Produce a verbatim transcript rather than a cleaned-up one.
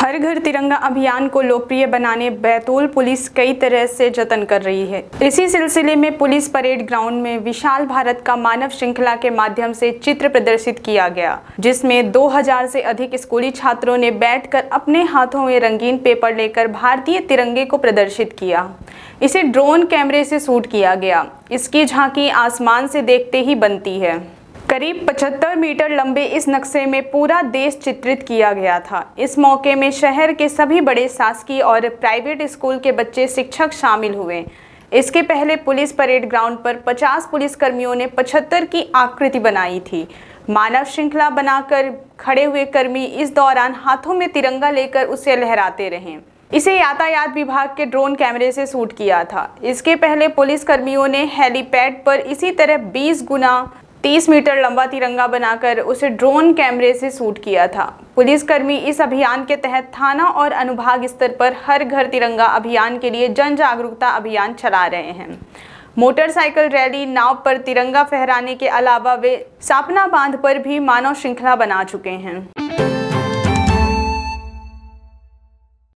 हर घर तिरंगा अभियान को लोकप्रिय बनाने बैतूल पुलिस कई तरह से जतन कर रही है। इसी सिलसिले में पुलिस परेड ग्राउंड में विशाल भारत का मानव श्रृंखला के माध्यम से चित्र प्रदर्शित किया गया, जिसमें दो हज़ार से अधिक स्कूली छात्रों ने बैठकर अपने हाथों में रंगीन पेपर लेकर भारतीय तिरंगे को प्रदर्शित किया। इसे ड्रोन कैमरे से शूट किया गया। इसकी झांकी आसमान से देखते ही बनती है। करीब पचहत्तर मीटर लंबे इस नक्शे में पूरा देश चित्रित किया गया था। इस मौके में शहर के सभी बड़े शासकीय और प्राइवेट स्कूल के बच्चे शिक्षक शामिल हुए। इसके पहले पुलिस परेड ग्राउंड पर पचास पुलिसकर्मियों ने पचहत्तर की आकृति बनाई थी। मानव श्रृंखला बनाकर खड़े हुए कर्मी इस दौरान हाथों में तिरंगा लेकर उसे लहराते रहे। इसे यातायात विभाग के ड्रोन कैमरे से शूट किया था। इसके पहले पुलिसकर्मियों ने हेलीपैड पर इसी तरह बीस गुना तीस मीटर लंबा तिरंगा बनाकर उसे ड्रोन कैमरे से शूट किया था। पुलिसकर्मी इस अभियान के तहत थाना और अनुभाग स्तर पर हर घर तिरंगा अभियान के लिए जन जागरूकता अभियान चला रहे हैं। मोटरसाइकिल रैली, नाव पर तिरंगा फहराने के अलावा वे सापना बांध पर भी मानव श्रृंखला बना चुके हैं।